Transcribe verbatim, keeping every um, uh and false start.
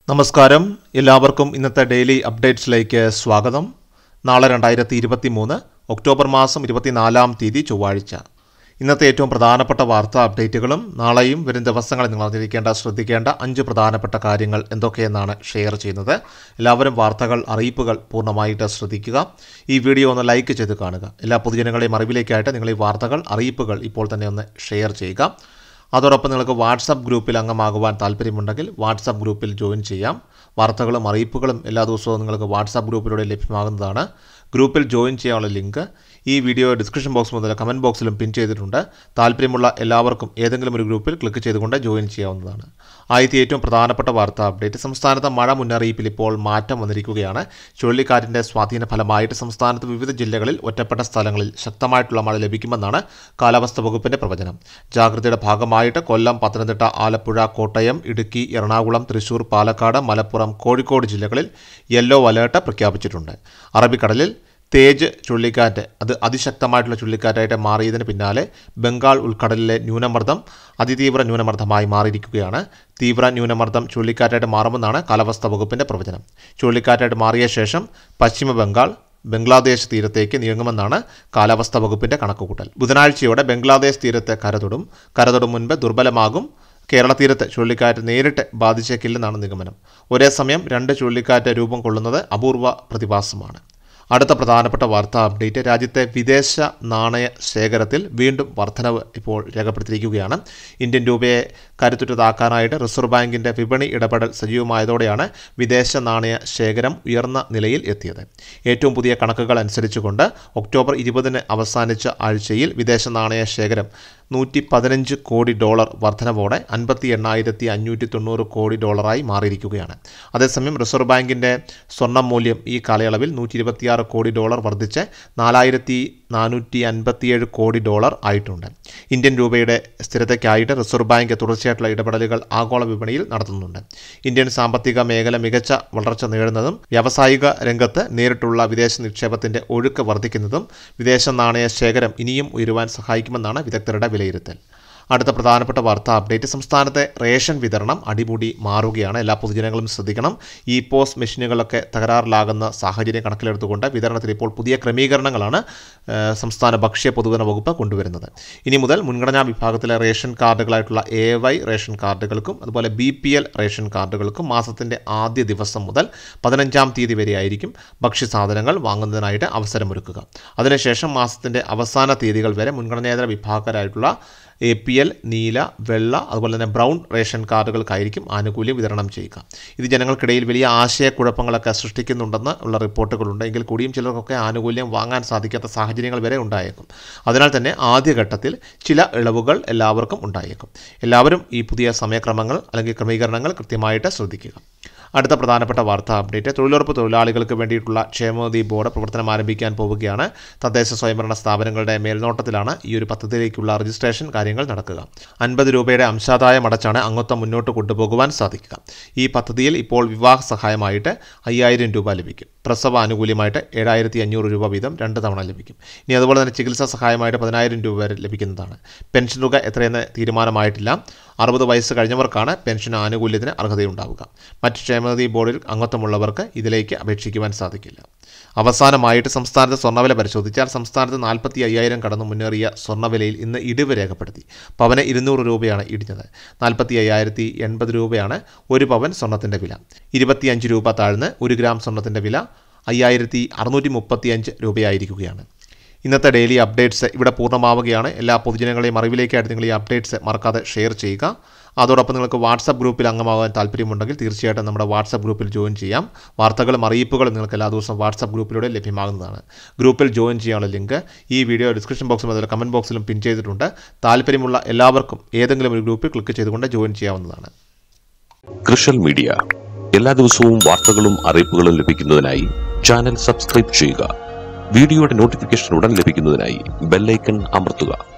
നമസ്കാരം എല്ലാവർക്കും ഇന്നത്തെ ഡെയിലി അപ്ഡേറ്റ്സിലേക്ക് സ്വാഗതം. നാളെ രണ്ടായിരത്തി ഇരുപത്തി മൂന്ന് ഒക്ടോബർ മാസം ഇരുപത്തിനാലാം തീയതി ചൊവ്വാഴ്ച. ഇന്നത്തെ ഏറ്റവും പ്രധാനപ്പെട്ട വാർത്താ അപ്ഡേറ്റുകളും നാളെയും വരും ദിവസങ്ങളിൽ നിങ്ങൾ അറിഞ്ഞിരിക്കേണ്ട ശ്രദ്ധിക്കേണ്ട അഞ്ച് പ്രധാനപ്പെട്ട കാര്യങ്ങൾ എന്തൊക്കെയെന്നാണ് ഷെയർ ചെയ്യുന്നത്. എല്ലാവരും വാർത്തകൾ അറിയിപ്പുകൾ പൂർണ്ണമായിട്ട് ശ്രദ്ധിക്കുക. ഈ വീഡിയോ ഒന്ന് ലൈക്ക് ചെയ്ത് കാണുക. എല്ലാ പൊതുജനങ്ങളെയും അറിവിലേക്കായിട്ട് നിങ്ങൾ ഈ വാർത്തകൾ അറിയിപ്പുകൾ ഇപ്പോൾ തന്നെ ഒന്ന് ഷെയർ ചെയ്യുക. അതോടൊപ്പം നിങ്ങൾക്ക് വാട്സപ്പ് ഗ്രൂപ്പിൽ അംഗമാകുവാൻ താല്പര്യമുണ്ടെങ്കിൽ വാട്സപ്പ് ഗ്രൂപ്പിൽ ജോയിൻ ചെയ്യാം. വാർത്തകളും അറിയിപ്പുകളും എല്ലാ ദിവസവും നിങ്ങൾക്ക് വാട്സപ്പ് ഗ്രൂപ്പിലൂടെ ലഭ്യമാകുന്നതാണ്. ഗ്രൂപ്പിൽ ജോയിൻ ചെയ്യാനുള്ള ലിങ്ക് ഈ വീഡിയോ ഡിസ്ക്രിപ്ഷൻ ബോക്സ് മുതൽ കമൻറ്റ് ബോക്സിലും പിൻ ചെയ്തിട്ടുണ്ട്. താല്പര്യമുള്ള എല്ലാവർക്കും ഏതെങ്കിലും ഒരു ഗ്രൂപ്പിൽ ക്ലിക്ക് ചെയ്തുകൊണ്ട് ജോയിൻ ചെയ്യാവുന്നതാണ്. ആദ്യത്തെ ഏറ്റവും പ്രധാനപ്പെട്ട വാർത്താ അപ്ഡേറ്റ്, സംസ്ഥാനത്ത് മഴ മുന്നറിയിപ്പിൽ ഇപ്പോൾ മാറ്റം വന്നിരിക്കുകയാണ്. ചുഴലിക്കാറ്റിൻ്റെ സ്വാധീന ഫലമായിട്ട് സംസ്ഥാനത്ത് വിവിധ ജില്ലകളിൽ ഒറ്റപ്പെട്ട സ്ഥലങ്ങളിൽ ശക്തമായിട്ടുള്ള മഴ ലഭിക്കുമെന്നാണ് കാലാവസ്ഥാ വകുപ്പിൻ്റെ പ്രവചനം. ജാഗ്രതയുടെ ഭാഗമായിട്ട് കൊല്ലം, പത്തനംതിട്ട, ആലപ്പുഴ, കോട്ടയം, ഇടുക്കി, എറണാകുളം, തൃശൂർ, പാലക്കാട്, മലപ്പുറം, കോഴിക്കോട് ജില്ലകളിൽ യെല്ലോ അലേർട്ട് പ്രഖ്യാപിച്ചിട്ടുണ്ട്. അറബിക്കടലിൽ തേജ് ചുഴലിക്കാറ്റ് അത് അതിശക്തമായിട്ടുള്ള ചുഴലിക്കാറ്റായിട്ട് മാറിയതിന് പിന്നാലെ ബംഗാൾ ഉൾക്കടലിലെ ന്യൂനമർദ്ദം അതിതീവ്ര ന്യൂനമർദ്ദമായി മാറിയിരിക്കുകയാണ്. തീവ്ര ന്യൂനമർദ്ദം ചുഴലിക്കാറ്റായിട്ട് മാറുമെന്നാണ് കാലാവസ്ഥാ വകുപ്പിൻ്റെ പ്രവചനം. ചുഴലിക്കാറ്റായിട്ട് മാറിയ ശേഷം പശ്ചിമ ബംഗാൾ, ബംഗ്ലാദേശ് തീരത്തേക്ക് നീങ്ങുമെന്നാണ് കാലാവസ്ഥാ വകുപ്പിൻ്റെ കണക്കുകൂട്ടൽ. ബുധനാഴ്ചയോടെ ബംഗ്ലാദേശ് തീരത്തെ കരതൊടും കരതൊടും മുൻപ് ദുർബലമാകും. കേരള തീരത്ത് ചുഴലിക്കാറ്റ് നേരിട്ട് ബാധിച്ചേക്കില്ലെന്നാണ് നിഗമനം. ഒരേ സമയം രണ്ട് ചുഴലിക്കാറ്റ് രൂപം കൊള്ളുന്നത് അപൂർവ പ്രതിഭാസമാണ്. അടുത്ത പ്രധാനപ്പെട്ട വാർത്താ അപ്ഡേറ്റ്, രാജ്യത്തെ വിദേശ നാണയ ശേഖരത്തിൽ വീണ്ടും വർധനവ് ഇപ്പോൾ രേഖപ്പെടുത്തിയിരിക്കുകയാണ്. ഇന്ത്യൻ രൂപയെ കരുത്തുറ്റതാക്കാനായിട്ട് റിസർവ് ബാങ്കിൻ്റെ വിപണി ഇടപെടൽ സജീവമായതോടെയാണ് വിദേശ നാണയ ശേഖരം ഉയർന്ന നിലയിൽ എത്തിയത്. ഏറ്റവും പുതിയ കണക്കുകൾ അനുസരിച്ചുകൊണ്ട് ഒക്ടോബർ ഇരുപതിന് അവസാനിച്ച ആഴ്ചയിൽ വിദേശ നാണയ ശേഖരം നൂറ്റി പതിനഞ്ച് കോടി ഡോളർ വർധനവോടെ അൻപത്തി എണ്ണായിരത്തി അഞ്ഞൂറ്റി തൊണ്ണൂറ് കോടി ഡോളറായി മാറിയിരിക്കുകയാണ്. അതേസമയം റിസർവ് ബാങ്കിൻ്റെ സ്വർണ്ണ മൂല്യം ഈ കാലയളവിൽ നൂറ്റി ഇരുപത്തിയാറ് കോടി ഡോളർ വർദ്ധിച്ച് നാലായിരത്തി നാനൂറ്റി അൻപത്തിയേഴ് കോടി ഡോളർ ആയിട്ടുണ്ട്. ഇന്ത്യൻ രൂപയുടെ സ്ഥിരതയ്ക്കായിട്ട് റിസർവ് ബാങ്ക് തുടർച്ചയായിട്ടുള്ള ഇടപെടലുകൾ ആഗോള വിപണിയിൽ നടത്തുന്നുണ്ട്. ഇന്ത്യൻ സാമ്പത്തിക മേഖല മികച്ച വളർച്ച നേടുന്നതും വ്യാവസായിക രംഗത്ത് നേരിട്ടുള്ള വിദേശ നിക്ഷേപത്തിൻ്റെ ഒഴുക്ക് വർദ്ധിക്കുന്നതും വിദേശ നാണയ ശേഖരം ഇനിയും ഉയരുവാൻ സഹായിക്കുമെന്നാണ് വിദഗ്ധരുടെ വിലയിരുത്തൽ. അടുത്ത പ്രധാനപ്പെട്ട വാർത്താ അപ്ഡേറ്റ്, സംസ്ഥാനത്തെ റേഷൻ വിതരണം അടിമുടി മാറുകയാണ്. എല്ലാ പൊതുജനങ്ങളും ശ്രദ്ധിക്കണം. ഈ പോസ്റ്റ് മെഷീനുകളൊക്കെ തകരാറിലാകുന്ന സാഹചര്യം കണക്കിലെടുത്തുകൊണ്ട് വിതരണത്തിൽ ഇപ്പോൾ പുതിയ ക്രമീകരണങ്ങളാണ് സംസ്ഥാന ഭക്ഷ്യ പൊതുവിതരണ വകുപ്പ് കൊണ്ടുവരുന്നത്. ഇനി മുതൽ മുൻഗണനാ വിഭാഗത്തിലെ റേഷൻ കാർഡുകളായിട്ടുള്ള എ വൈ റേഷൻ കാർഡുകൾക്കും അതുപോലെ ബി പി എൽ റേഷൻ കാർഡുകൾക്കും മാസത്തിൻ്റെ ആദ്യ ദിവസം മുതൽ പതിനഞ്ചാം തീയതി വരെ ആയിരിക്കും ഭക്ഷ്യസാധനങ്ങൾ വാങ്ങുന്നതിനായിട്ട് അവസരമൊരുക്കുക. അതിനുശേഷം മാസത്തിൻ്റെ അവസാന തീയതികൾ വരെ മുൻഗണനേതര വിഭാഗക്കാരായിട്ടുള്ള എ പി എൽ, നീല, വെള്ള അതുപോലെ തന്നെ ബ്രൗൺ റേഷൻ കാർഡുകൾക്കായിരിക്കും ആനുകൂല്യം വിതരണം ചെയ്യുക. ഇത് ജനങ്ങൾക്കിടയിൽ വലിയ ആശയക്കുഴപ്പങ്ങളൊക്കെ സൃഷ്ടിക്കുന്നുണ്ടെന്ന് ഉള്ള റിപ്പോർട്ടുകളുണ്ട്. എങ്കിൽ കൂടിയും ചിലർക്കൊക്കെ ആനുകൂല്യം വാങ്ങാൻ സാധിക്കാത്ത സാഹചര്യങ്ങൾ വരെ ഉണ്ടായേക്കും. അതിനാൽ തന്നെ ആദ്യഘട്ടത്തിൽ ചില ഇളവുകൾ എല്ലാവർക്കും ഉണ്ടായേക്കും. എല്ലാവരും ഈ പുതിയ സമയക്രമങ്ങൾ അല്ലെങ്കിൽ ക്രമീകരണങ്ങൾ കൃത്യമായിട്ട് ശ്രദ്ധിക്കുക. അടുത്ത പ്രധാനപ്പെട്ട വാർത്താ അപ്ഡേറ്റ്, തൊഴിലുറപ്പ് തൊഴിലാളികൾക്ക് വേണ്ടിയിട്ടുള്ള ക്ഷേമനിധി ബോർഡ് പ്രവർത്തനം ആരംഭിക്കാൻ പോവുകയാണ്. തദ്ദേശ സ്വയംഭരണ സ്ഥാപനങ്ങളുടെ മേൽനോട്ടത്തിലാണ് ഈ ഒരു പദ്ധതിയിലേക്കുള്ള രജിസ്ട്രേഷൻ കാര്യങ്ങൾ നടക്കുക. അൻപത് രൂപയുടെ അംശാദായം അടച്ചാണ് അംഗത്വം മുന്നോട്ട് കൊണ്ടുപോകുവാൻ സാധിക്കുക. ഈ പദ്ധതിയിൽ ഇപ്പോൾ വിവാഹ സഹായമായിട്ട് അയ്യായിരം രൂപ ലഭിക്കും. പ്രസവ ആനുകൂല്യമായിട്ട് ഏഴായിരത്തി അഞ്ഞൂറ് രൂപ വീതം രണ്ട് തവണ ലഭിക്കും. ഇനി അതുപോലെ തന്നെ ചികിത്സാ സഹായമായിട്ട് പതിനായിരം രൂപ വരെ ലഭിക്കുന്നതാണ്. പെൻഷൻ തുക എത്രയെന്ന് തീരുമാനമായിട്ടില്ല. അറുപത് വയസ്സ് കഴിഞ്ഞവർക്കാണ് പെൻഷൻ ആനുകൂല്യത്തിന് അർഹതയുണ്ടാവുക. മറ്റ് ക്ഷേമനിധി ബോർഡിൽ അംഗത്വമുള്ളവർക്ക് ഇതിലേക്ക് അപേക്ഷിക്കുവാൻ സാധിക്കില്ല. അവസാനമായിട്ട് സംസ്ഥാനത്ത് സ്വർണ്ണവില പരിശോധിച്ചാൽ സംസ്ഥാനത്ത് നാൽപ്പത്തി അയ്യായിരം കടന്നു മുന്നേറിയ സ്വർണ്ണവിലയിൽ ഇന്ന് ഇടിവ് രേഖപ്പെടുത്തി. പവന് ഇരുന്നൂറ് രൂപയാണ് ഇടിഞ്ഞത്. നാൽപ്പത്തി അയ്യായിരത്തി എൺപത് രൂപയാണ് ഒരു പവൻ സ്വർണ്ണത്തിൻ്റെ വില. ഇരുപത്തിയഞ്ച് രൂപ താഴ്ന്ന് ഒരു ഗ്രാം സ്വർണ്ണത്തിൻ്റെ വില അയ്യായിരത്തി അറുന്നൂറ്റി മുപ്പത്തി അഞ്ച് രൂപയായിരിക്കുകയാണ്. ഇന്നത്തെ ഡെയിലി അപ്ഡേറ്റ്സ് ഇവിടെ പൂർണ്ണമാവുകയാണ്. എല്ലാ പൊതുജനങ്ങളെയും അറിവിലേക്കായിട്ട് നിങ്ങൾ ഈ അപ്ഡേറ്റ്സ് മറക്കാതെ ഷെയർ ചെയ്യുക. അതോടൊപ്പം നിങ്ങൾക്ക് വാട്സപ്പ് ഗ്രൂപ്പിൽ അംഗമാകാൻ താല്പര്യമുണ്ടെങ്കിൽ തീർച്ചയായിട്ടും നമ്മുടെ വാട്സപ്പ് ഗ്രൂപ്പിൽ ജോയിൻ ചെയ്യാം. വാർത്തകളും അറിയിപ്പുകളും നിങ്ങൾക്ക് എല്ലാ ദിവസവും വാട്സപ്പ് ഗ്രൂപ്പിലൂടെ ലഭ്യമാകുന്നതാണ്. ഗ്രൂപ്പിൽ ജോയിൻ ചെയ്യാനുള്ള ലിങ്ക് ഈ വീഡിയോ ഡിസ്ക്രിപ്ഷൻ ബോക്സിലും അതുപോലെ കമൻറ്റ് ബോക്സിലും പിൻ ചെയ്തിട്ടുണ്ട്. താല്പര്യമുള്ള എല്ലാവർക്കും ഏതെങ്കിലും ഒരു ഗ്രൂപ്പിൽ ക്ലിക്ക് ചെയ്തുകൊണ്ട് ജോയിൻ ചെയ്യാവുന്നതാണ്. ക്രിഷൽ മീഡിയ എല്ലാ ദിവസവും വാർത്തകളും അറിയിപ്പുകളും ലഭിക്കുന്നതിനായി ചാനൽ സബ്സ്ക്രൈബ് ചെയ്യുക. വീഡിയോയുടെ നോട്ടിഫിക്കേഷൻ ഉടൻ ലഭിക്കുന്നതിനായി ബെൽ ഐക്കൺ അമർത്തുക.